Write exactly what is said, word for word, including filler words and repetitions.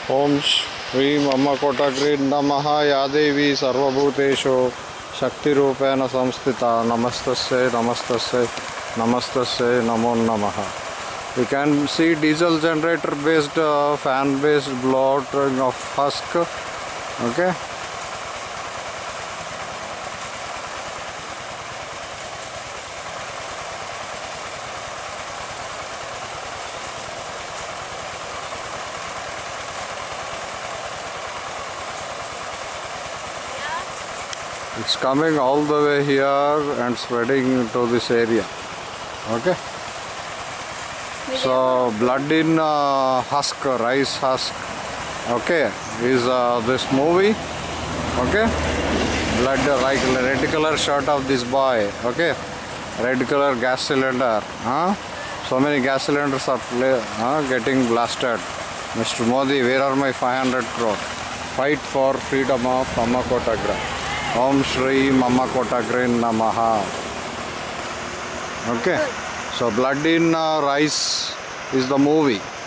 Om Shri Mama Kotagri Namaha Yadevi Sarvabhuteshu Shakti Rupena Samstita Namastasya Namastasya Namastasya Namo Namaha. You can see diesel generator based uh, fan based blowing of husk. Okay. It's coming all the way here and spreading into this area. Okay. So blood in uh, husk, rice husk. Okay, is uh, this movie. Okay. Blood uh, like red color shirt of this boy. Okay. Red color gas cylinder. Huh? So many gas cylinders are play, huh, getting blasted. Mister Modi, where are my five hundred crore? Fight for freedom of Mama Kotagra. Om Shri Mama Kotagri Namaha. Okay, so blood in uh, rice is the movie.